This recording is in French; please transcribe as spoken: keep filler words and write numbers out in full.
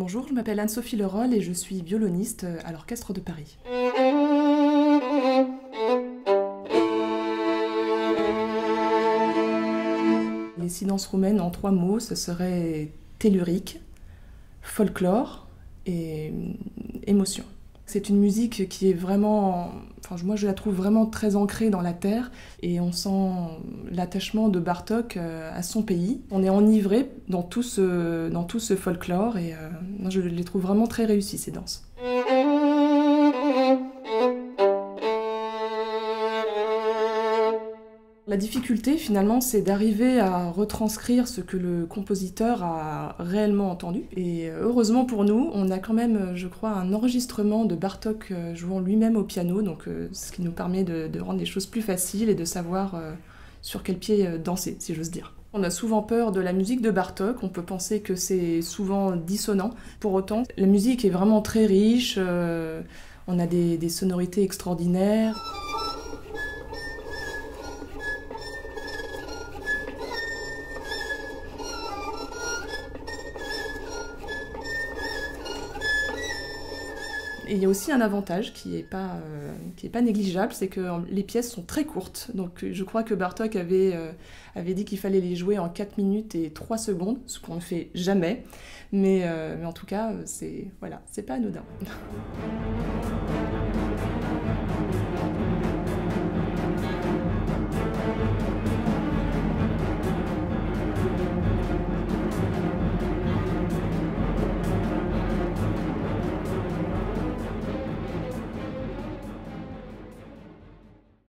Bonjour, je m'appelle Anne-Sophie Leroll et je suis violoniste à l'Orchestre de Paris. Les six danses roumaines en trois mots, ce serait tellurique, folklore et émotion. C'est une musique qui est vraiment, enfin moi je la trouve vraiment très ancrée dans la terre et on sent l'attachement de Bartók à son pays. On est enivré dans tout ce, dans tout ce folklore et euh, je les trouve vraiment très réussies ces danses. La difficulté, finalement, c'est d'arriver à retranscrire ce que le compositeur a réellement entendu. Et heureusement pour nous, on a quand même, je crois, un enregistrement de Bartók jouant lui-même au piano, donc ce qui nous permet de, de rendre les choses plus faciles et de savoir sur quel pied danser, si j'ose dire. On a souvent peur de la musique de Bartók, on peut penser que c'est souvent dissonant. Pour autant, la musique est vraiment très riche, euh, on a des, des sonorités extraordinaires. Et il y a aussi un avantage qui n'est pas, euh, qui est pas négligeable, c'est que les pièces sont très courtes. Donc je crois que Bartók avait, euh, avait dit qu'il fallait les jouer en quatre minutes et trois secondes, ce qu'on ne fait jamais. Mais, euh, mais en tout cas, c'est voilà, c'est pas anodin.